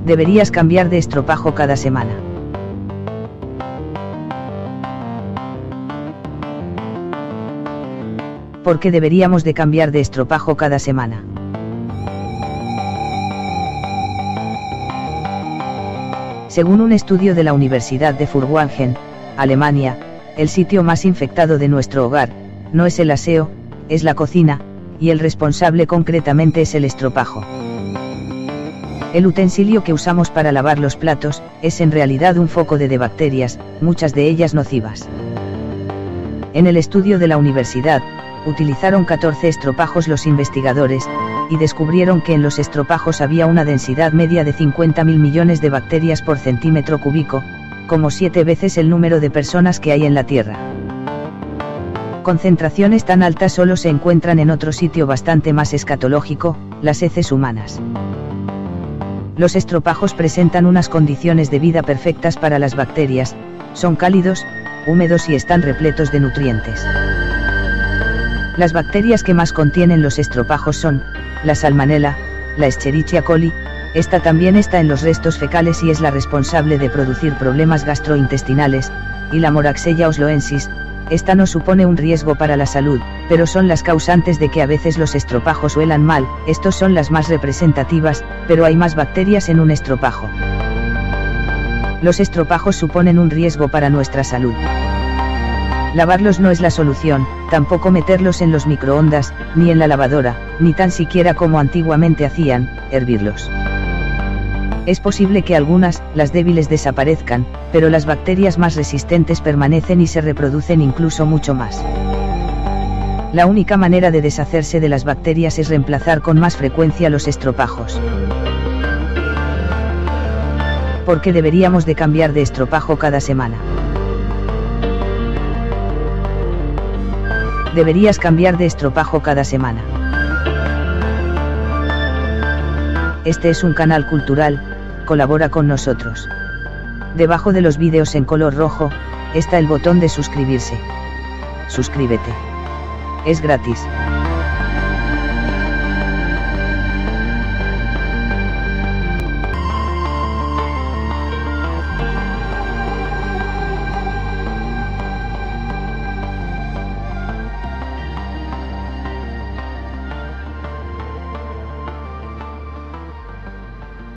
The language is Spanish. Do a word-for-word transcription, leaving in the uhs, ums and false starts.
Deberías cambiar de estropajo cada semana. ¿Por qué deberíamos de cambiar de estropajo cada semana? Según un estudio de la Universidad de Furtwangen, Alemania, el sitio más infectado de nuestro hogar, no es el aseo, es la cocina, y el responsable concretamente es el estropajo. El utensilio que usamos para lavar los platos, es en realidad un foco de, de bacterias, muchas de ellas nocivas. En el estudio de la universidad, utilizaron catorce estropajos los investigadores, y descubrieron que en los estropajos había una densidad media de cincuenta mil millones de bacterias por centímetro cúbico, como siete veces el número de personas que hay en la Tierra. Concentraciones tan altas solo se encuentran en otro sitio bastante más escatológico, las heces humanas. Los estropajos presentan unas condiciones de vida perfectas para las bacterias, son cálidos, húmedos y están repletos de nutrientes. Las bacterias que más contienen los estropajos son la Salmonella, la Escherichia coli, esta también está en los restos fecales y es la responsable de producir problemas gastrointestinales, y la Moraxella osloensis, esta no supone un riesgo para la salud, pero son las causantes de que a veces los estropajos huelan mal. Estos son las más representativas, pero hay más bacterias en un estropajo. Los estropajos suponen un riesgo para nuestra salud. Lavarlos no es la solución, tampoco meterlos en los microondas, ni en la lavadora, ni tan siquiera como antiguamente hacían, hervirlos. Es posible que algunas, las débiles, desaparezcan, pero las bacterias más resistentes permanecen y se reproducen incluso mucho más. La única manera de deshacerse de las bacterias es reemplazar con más frecuencia los estropajos. ¿Por qué deberíamos de cambiar de estropajo cada semana? Deberías cambiar de estropajo cada semana. Este es un canal cultural, colabora con nosotros. Debajo de los vídeos en color rojo, está el botón de suscribirse. Suscríbete. Es gratis.